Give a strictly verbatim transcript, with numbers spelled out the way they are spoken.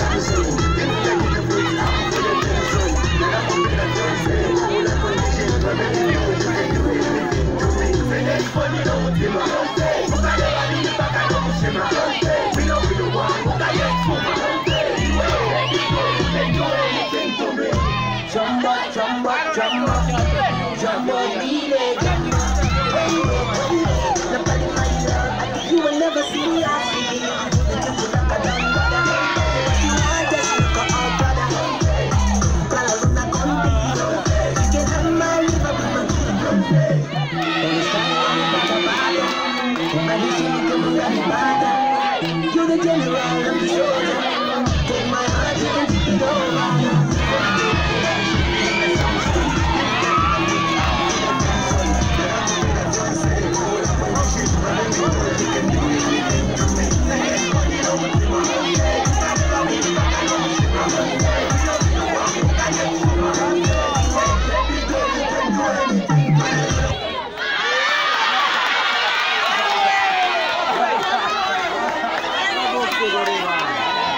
You will never see me you're the general and the soldier. Take my heart, you can take it over.